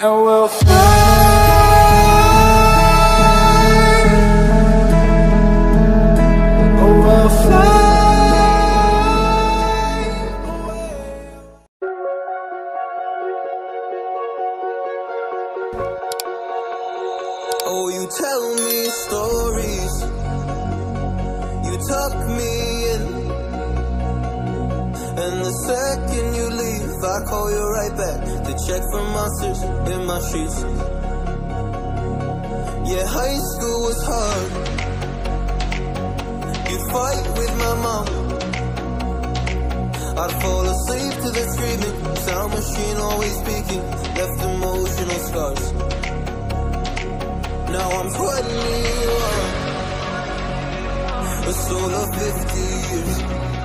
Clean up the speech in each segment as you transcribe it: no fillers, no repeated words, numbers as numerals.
and we'll fly. Oh, we'll fly. Oh, you tell me stories, you tuck me in, and the second you leave, I call you right back to check for monsters in my sheets. Yeah, high school was hard. You'd fight with my mom, I'd fall asleep to the screaming, sound machine always speaking, left emotional scars. Now I'm 21, a soul of 50 years.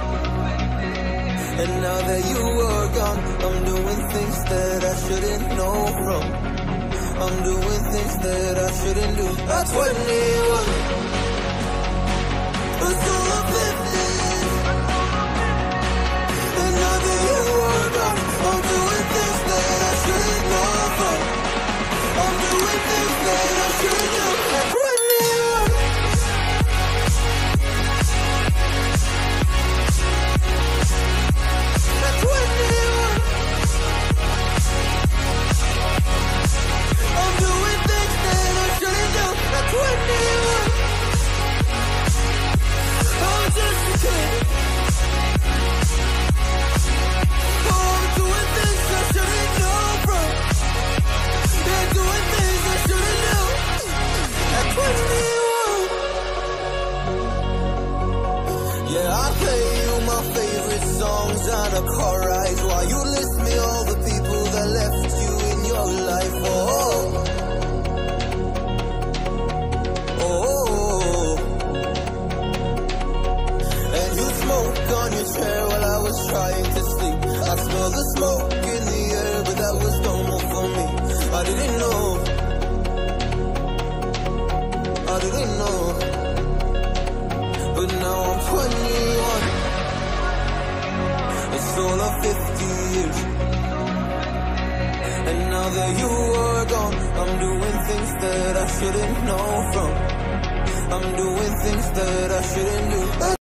And now that you are gone, I'm doing things that I shouldn't know from. I'm doing things that I shouldn't do. At 21, a soul of 50 years. And now that you are gone, I'm doing things that I shouldn't know from. I'm doing things that I shouldn't do. At 21. Yeah, I play you my favorite songs on a car ride while you list me all the people that left you in your life. Oh. And you smoke on your chair while I was trying to sleep. I smell the smoke in the air, but that was normal for me. I didn't know. But now I'm 21, a soul of 50 years. And now that you are gone, I'm doing things that I shouldn't know from. I'm doing things that I shouldn't do.